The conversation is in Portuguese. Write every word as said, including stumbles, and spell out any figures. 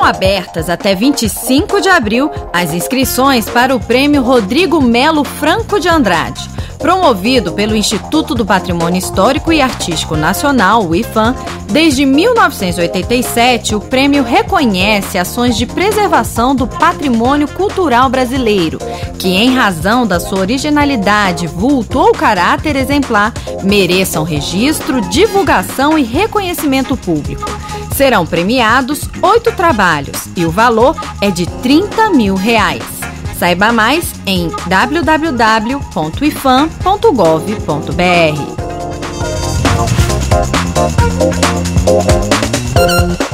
abertas até vinte e cinco de abril as inscrições para o Prêmio Rodrigo Melo Franco de Andrade. Promovido pelo Instituto do Patrimônio Histórico e Artístico Nacional, o IPHAN, desde mil novecentos e oitenta e sete, o prêmio reconhece ações de preservação do patrimônio cultural brasileiro, que, em razão da sua originalidade, vulto ou caráter exemplar, mereçam registro, divulgação e reconhecimento público. Serão premiados oito trabalhos e o valor é de trinta mil reais. Saiba mais em w w w ponto ifam ponto gov ponto b r.